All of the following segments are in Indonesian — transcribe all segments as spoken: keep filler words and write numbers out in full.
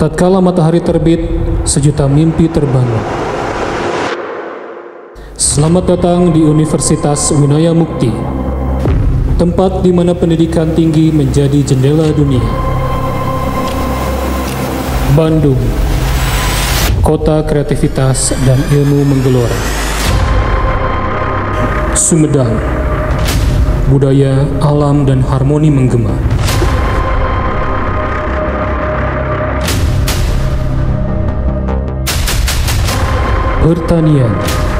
Tatkala matahari terbit, sejuta mimpi terbangun. Selamat datang di Universitas Winaya Mukti, tempat di mana pendidikan tinggi menjadi jendela dunia. Bandung, kota kreativitas dan ilmu menggelora. Sumedang, budaya, alam, dan harmoni menggema. Pertanian,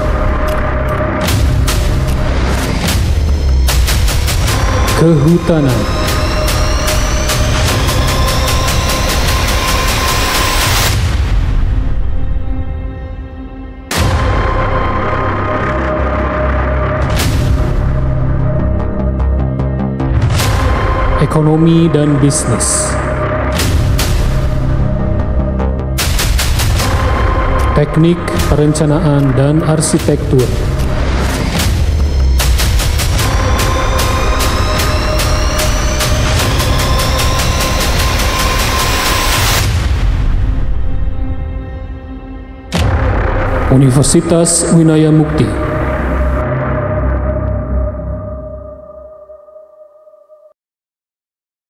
kehutanan, ekonomi dan bisnis, teknik, perencanaan, dan arsitektur, Universitas Winaya Mukti.